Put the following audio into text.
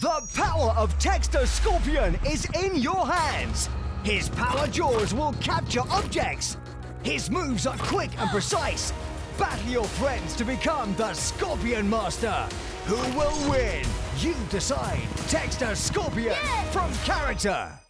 The power of Teksta Scorpion is in your hands. His power jaws will capture objects. His moves are quick and precise. Battle your friends to become the Scorpion Master. Who will win? You decide. Teksta Scorpion from Character.